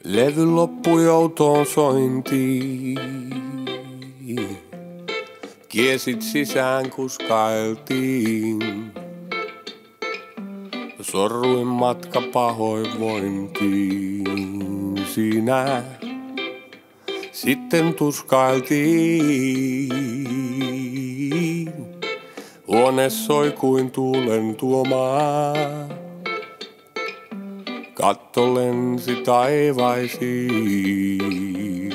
Levy loppui outoon sointiin. Kiesit sisään kuskailtiin. Sorruin matka pahoinvointiin. Siinä sitten tuskailtiin. Huone soi kuin tuulen tuomaa. Katto lensi taivaisiin.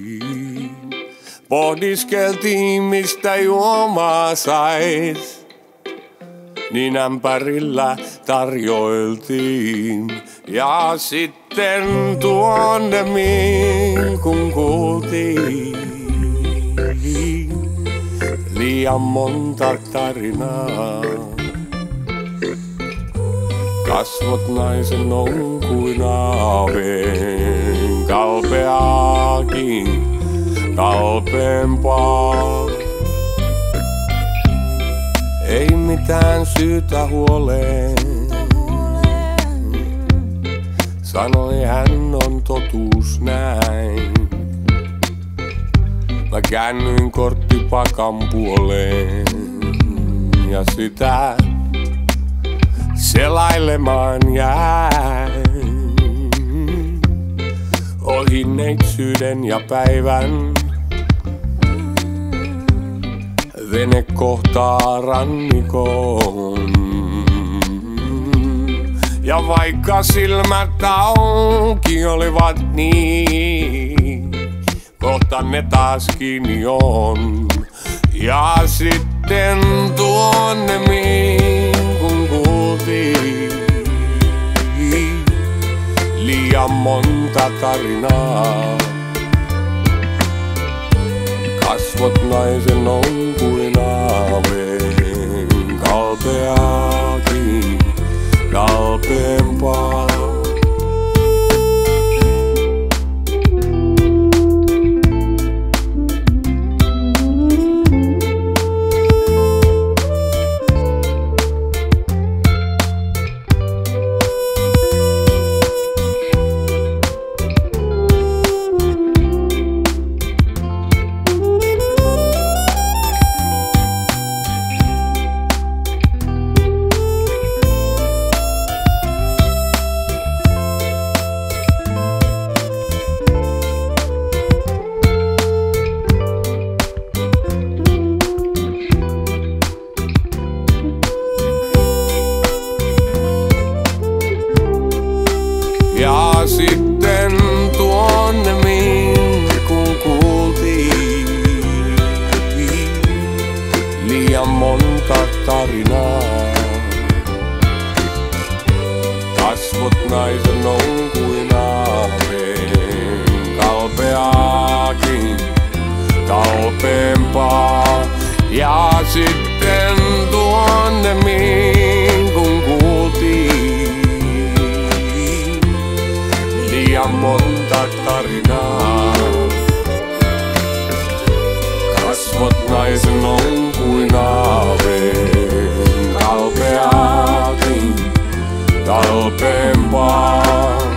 Pohdiskeltiin mistä juomaa sais. Niin ämpärillä tarjoiltiin. Ja sitten tuonne kun kuultiin liian monta tarinaa. Kasvot naisen on kuin aaveen, kalpeaakin kalpeempaa. Ei mitään syytä huoleen, sanoi hän on totuus näin. Mä käännyin korttipakan puoleen ja sitä selailemaan jäin. Ohi neitsyyden ja päivän, vene kohtaa rannikon. Ja vaikka silmät auki olivat niin, kohta ne taas kiinni on. Ja sitten tuonne kun kuultiin liian monta tarinaa. Kasvot naisen on kuin aaveen, kalpeaakin kalpeempaa. Ja sitten tuonne kun kuultiin liian monta tarinaa. Kasvot naisen on kuin aaveen, kalpeaakin kalpeempaa. Ja sitten tuonne kun kuultiin liian monta tarinaa. Kasvot naisen on kuin aaveen, kalpeaakin kalpeempaa.